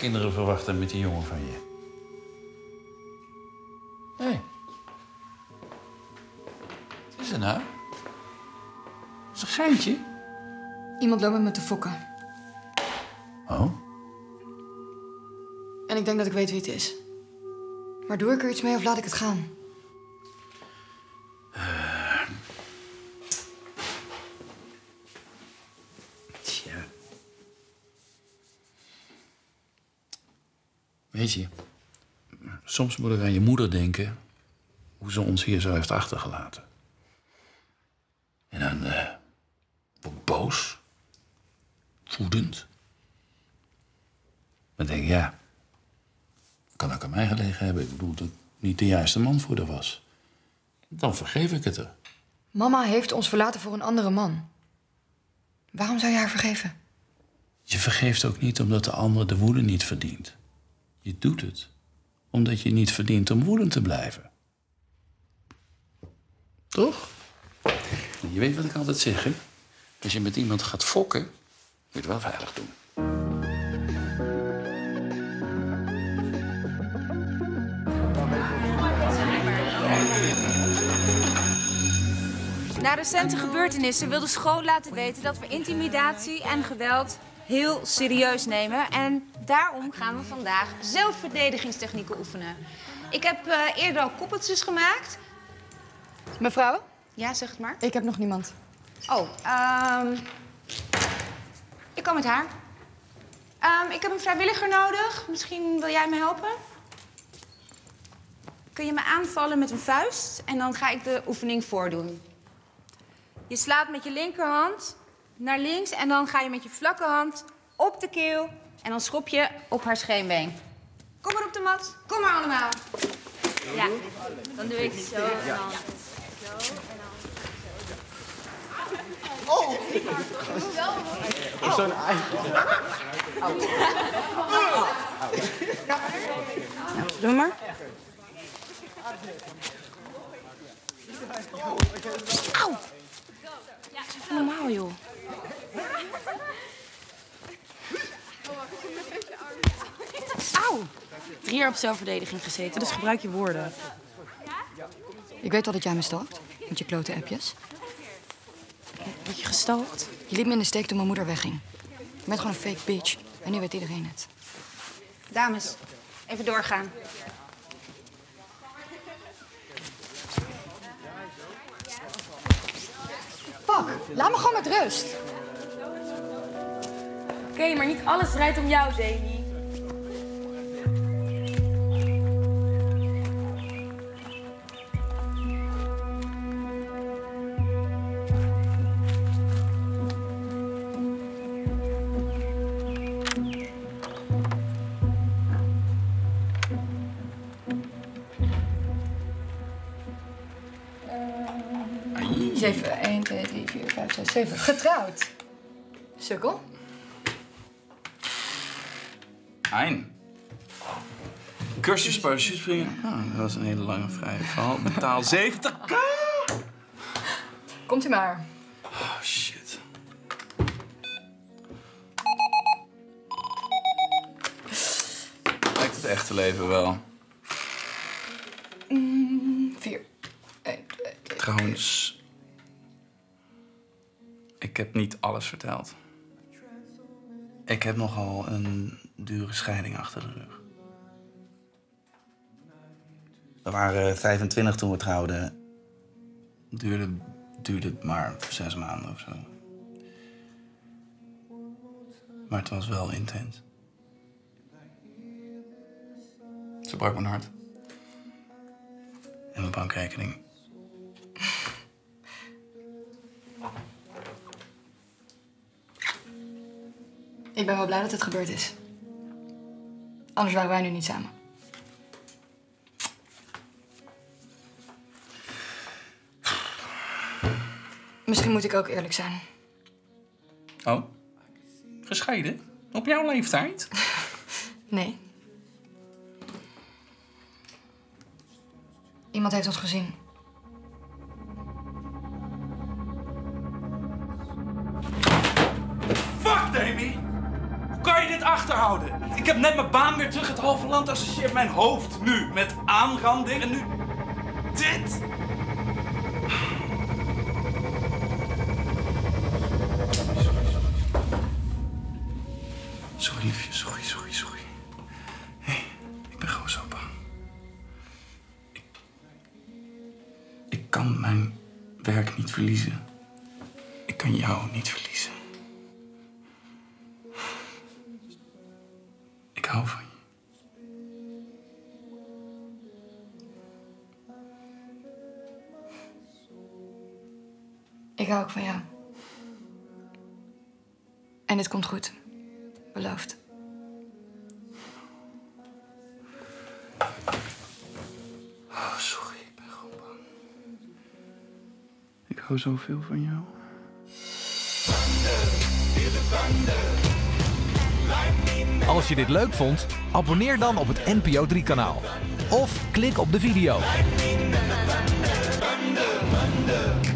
kinderen verwachten met die jongen van je? Hé. Wat is er nou? Is het een geintje? Iemand loopt met me te fokken. Oh? En ik denk dat ik weet wie het is. Maar doe ik er iets mee of laat ik het gaan? Tja. Weet je, soms moet ik aan je moeder denken hoe ze ons hier zo heeft achtergelaten. En dan word ik boos, woedend. Dan denk ik, ja, kan ook aan mij gelegen hebben. Ik bedoel dat ik niet de juiste man voor haar was. Dan vergeef ik het haar. Mama heeft ons verlaten voor een andere man. Waarom zou je haar vergeven? Je vergeeft ook niet omdat de ander de woede niet verdient. Je doet het omdat je niet verdient om woedend te blijven. Toch? Je weet wat ik altijd zeg, hè? Als je met iemand gaat fokken, moet je het wel veilig doen. Na recente gebeurtenissen wil de school laten weten dat we intimidatie en geweld heel serieus nemen. En daarom gaan we vandaag zelfverdedigingstechnieken oefenen. Ik heb eerder al koppeltjes gemaakt. Mevrouw? Ja, zeg het maar. Ik heb nog niemand. Oh, ik kan met haar. Ik heb een vrijwilliger nodig. Misschien wil jij me helpen? Kun je me aanvallen met een vuist en dan ga ik de oefening voordoen. Je slaat met je linkerhand naar links en dan ga je met je vlakke hand op de keel en dan schop je op haar scheenbeen. Kom maar op de mat. Kom maar allemaal. Ja, dan doe ik zo en dan zo en dan... Oh! Zo'n ei. Doe maar. Auw! Even normaal, joh. Auw! 3 jaar op zelfverdediging gezeten, dus gebruik je woorden. Ik weet wel dat jij me stalkt, met je klote appjes. Word je gestalkt? Je liet me in de steek toen mijn moeder wegging. Je bent gewoon een fake bitch. En nu weet iedereen het. Dames, even doorgaan. Fuck, laat me gewoon met rust. Oké, maar niet alles draait om jou, Demi. Zeven, 1, 2, 3, 4, 5, 6, 7. Getrouwd. Sukkel. Hein. Cursus parachutespringen. Oh, dat was een hele lange vrije val. Betaal 70k. Komt u maar. Oh, shit. Lijkt het echte leven wel. 4, 1, 2, 3. Trouwens, ik heb niet alles verteld. Ik heb nogal een dure scheiding achter de rug. We waren 25 toen we trouwden. Duurde maar 6 maanden of zo. Maar het was wel intens. Ze brak mijn hart. En mijn bankrekening. Ik ben wel blij dat het gebeurd is. Anders waren wij nu niet samen. Misschien moet ik ook eerlijk zijn. Oh? Gescheiden? Op jouw leeftijd? Nee. Iemand heeft ons gezien. Fuck, Demi! Hoe kan je dit achterhouden? Ik heb net mijn baan weer terug. Het halve land associeert mijn hoofd nu met aanranding. En nu dit. Sorry, liefje. Sorry. Hé, ik ben gewoon zo bang. Ik kan mijn werk niet verliezen. Ik kan jou niet verliezen. Ik hou van je. Ik hou ook van jou. En het komt goed. Beloofd. Oh, sorry, ik ben gewoon bang. Ik hou zoveel van jou. Als je dit leuk vond, abonneer dan op het NPO 3-kanaal. Of klik op de video.